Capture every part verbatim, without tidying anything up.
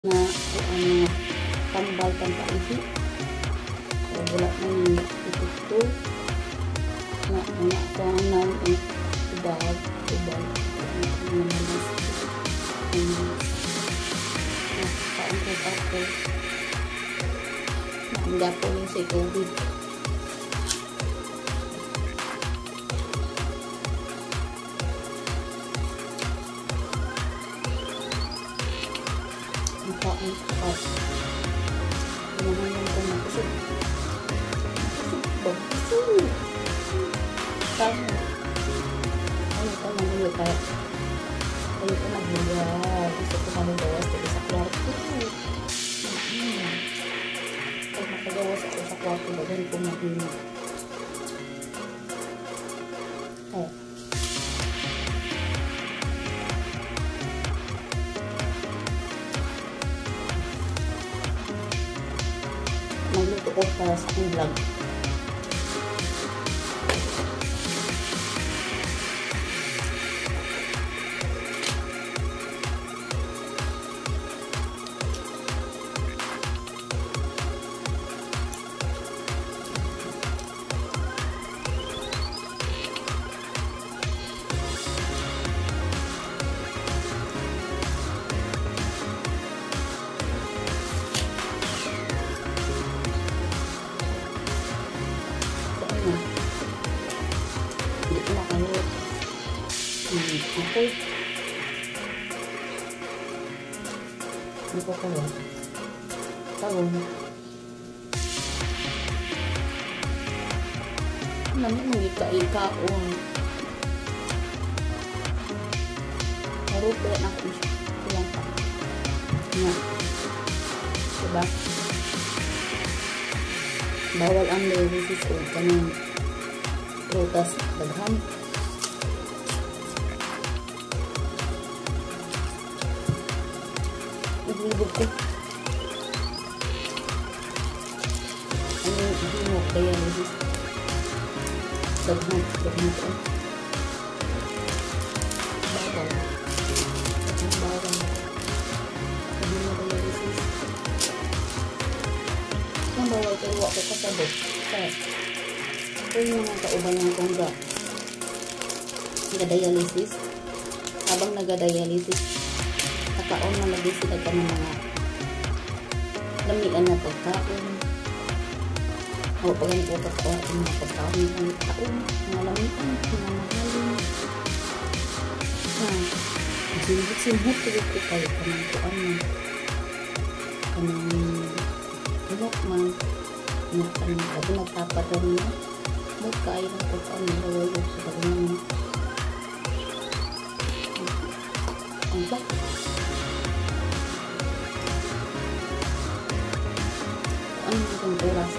na kung ano tambal pampaisi so wala na yung ito na mga ako ang naon ay ubag ubag ang namalas kaon ko ako naanda po yung si COVID kain kapat ginahanyan ko na kusog kusog ba? kusog kaya ayaw ko na huli kaya ayaw ko na huli gusto ko na magawas dito sa kwarto pag nakagawas ako sa kwarto bagan ko na huli eh magluto ko para sa aking vlog. Hindi ko makalot. Hmm, okay. Hindi ko kalot. Tawon. Namin mga ika-ikaon. Harap ulit na ako siya. Ilang pa. Nga. Diba? Bawal ang dialysis o kanang prutas daghan. Iglibog ko. Ano yung ihimok dialysis? Daghan. Daghan ko. Bawal. Ang bawal. Sabi mo dialysis. Ang bawal kayo ako kasabot. Kaya ito yung mga kauban ng kongga nagadialysis habang nagadialysis nakaon na lagi sila ka ng mga lamian na pagkaon o pagkain ko pagkaon ang mga pagkaon ng taon mga lamian, mga mahalin na sinhut-sinhut tuloy ko kayo kanang kuan man kanang hulok man na kanang ako nagtapat rin na magkain ng pagkain na lawalog sa kanyang ang bak ano itong oras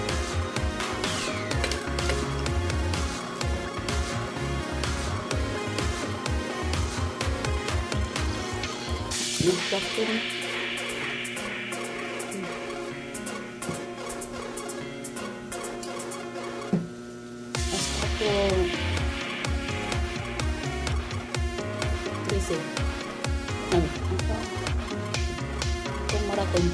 nagtak ko rin busy. Ano? Itong marathon.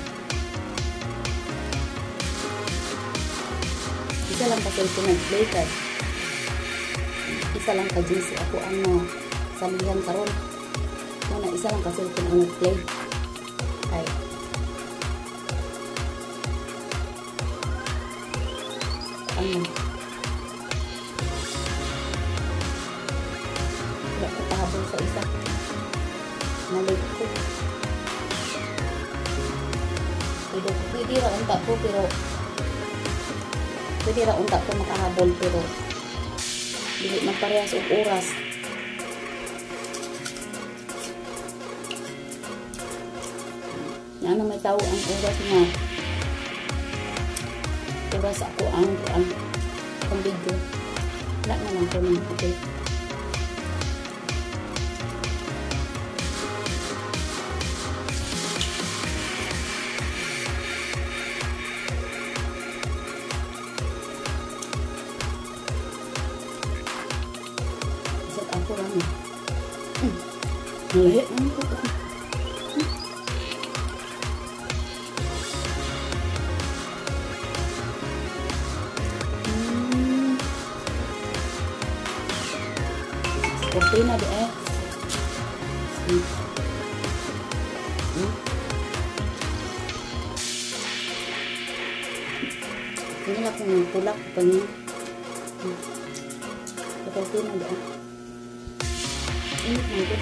Isa lang kasi ito nag-play ka. Isa lang ka J C. Ako ano, salihan karon. Muna, isa lang kasi ito nag-play. Ay. Ano? Habol sa isa nalik ko pwede, pwede ra unta ko pero pwede ra unta ko makahabol pero dili magparehas og oras yan na may tao ang oras nga oras ako ang ang ang video wala naman ko ng okay. Ako lang eh. Hmm. Malahit naman ko. Hmm. cortina di eh. Hmm. Hmm. Ini lah kung tulak ko niya. Hmm. Sa cortina di eh. Init mo ito.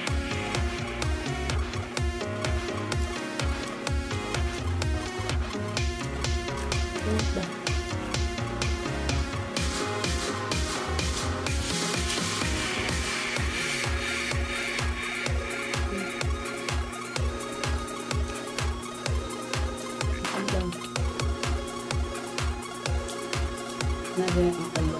Init ba? Nagaya ang kalo.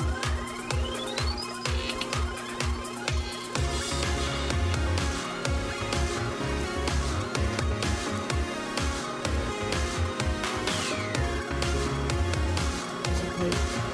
Okay.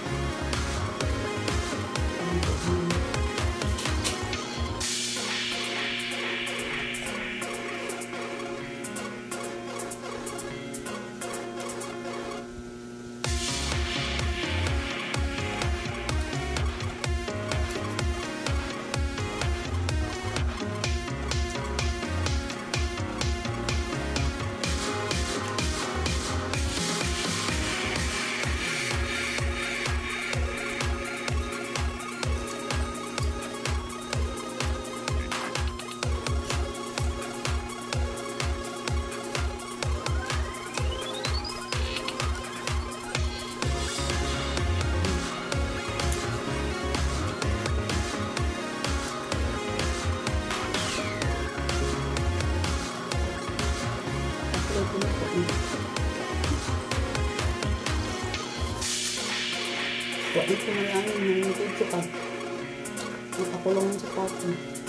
Huwag ito na lang yung video ka. Nakakulong sa pato.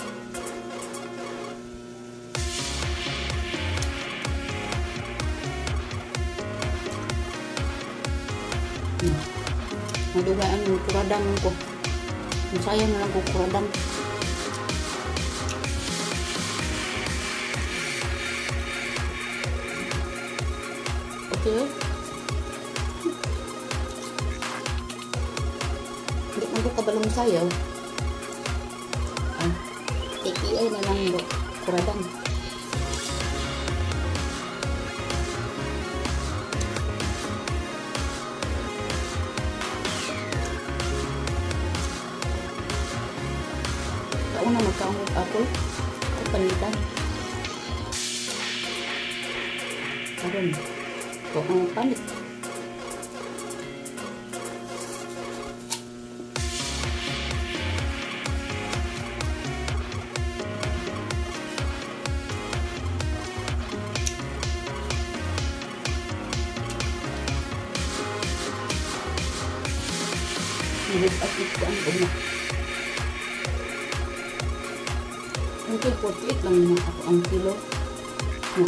Madugaan yung kuradang ko. Masaya na lang ko kuradang. Okay. Hindi mo kabalong sayaw. Ah, A P I na lang do kuradang. Kauna magkaungog apple. Kapalitan. Karon. Kung ang panik. Nilip at ito ang una. Until forty-eight lang naman ako ang kilo. No.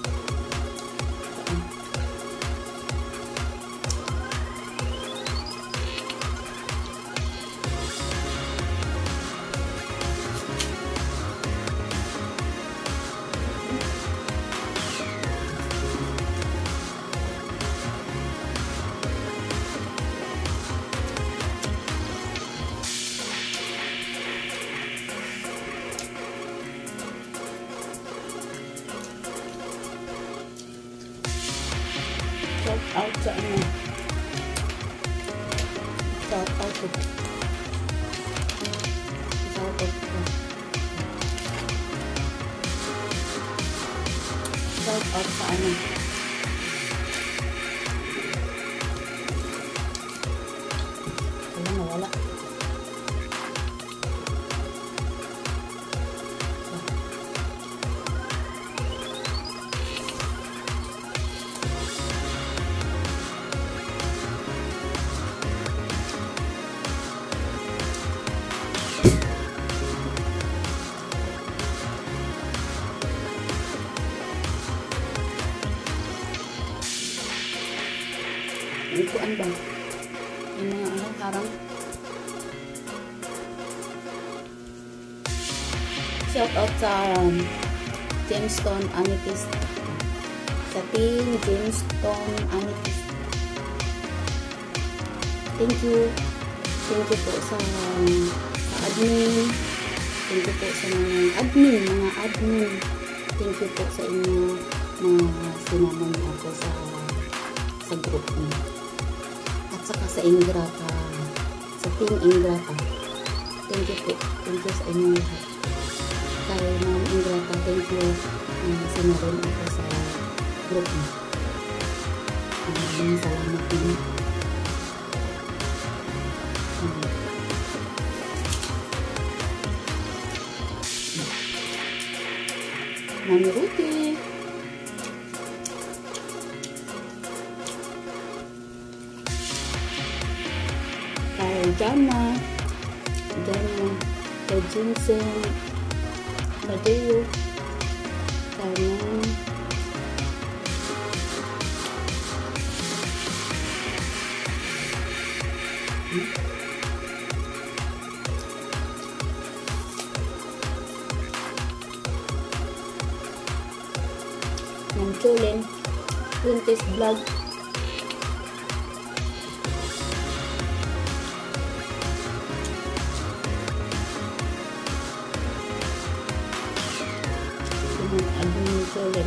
Shout out sa ano. Shout out to. Shout out to. Shout out sa ano. Wala na wala. Ikuan ba? Yung mga ano, harang. Shout out sa um, Gemstone Amethyst. Sa team Gemstone Amethyst. Thank you. Thank you po sa, sa admin. Thank you po sa mga admin, mga admin. Thank you po sa inyo na sinama niyo ako sa sa group niyo. At saka sa Ingrata, sa Team Ingrata. Thank you po. Thank you sa inyo lahat. Kaya Ma'am Ingrata, thank you na sinama niyo ako sa group niyo. Maraming salamat din. Mami Ruti. Kay Jana. Jana. Kay Jensen. Badeo. Kanan. Ng Chulen, Princess Vlog. Yung album ng Chulen.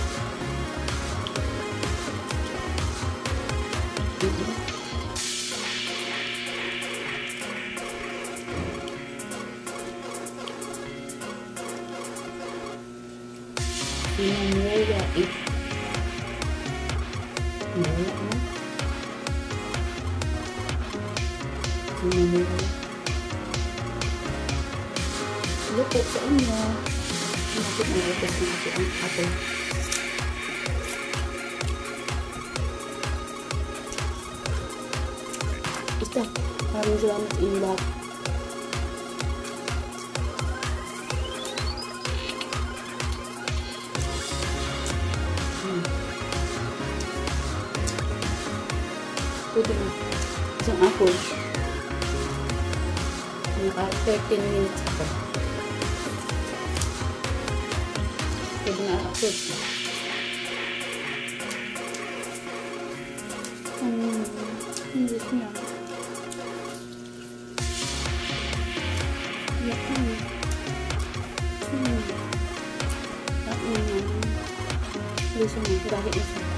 Sinamaya it. Sinamaya na. Sinamaya. Hello po sa inyo. Nakit na itas na ako ang apo. Basta, maraming salamat inyo lahat. Pwede na. Isang apple. Naka thirteen minutes ako. Pwede na apple. Hmm. Hindi siya. Yan. Hmm. Yan. Hindi siya. Bakit na siya?